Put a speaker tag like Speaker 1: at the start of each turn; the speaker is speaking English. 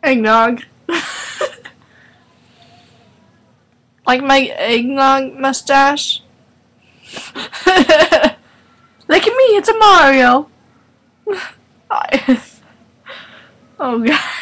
Speaker 1: Eggnog. Like my eggnog mustache. Look at me, it's a Mario. Oh god.